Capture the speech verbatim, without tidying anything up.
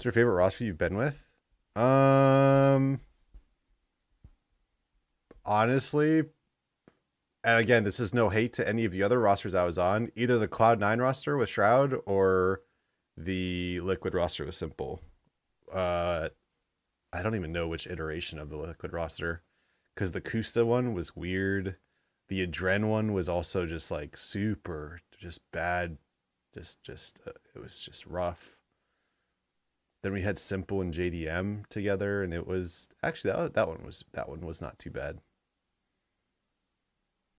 What's your favorite roster you've been with? Um, honestly, and again, this is no hate to any of the other rosters I was on. Either the Cloud Nine roster with Shroud or the Liquid roster with Simple. Uh, I don't even know which iteration of the Liquid roster because the Kusta one was weird. The Adren one was also just like super, just bad. Just, just uh, it was just rough. Then we had Simple and J D M together, and it was actually that that one was that one was not too bad.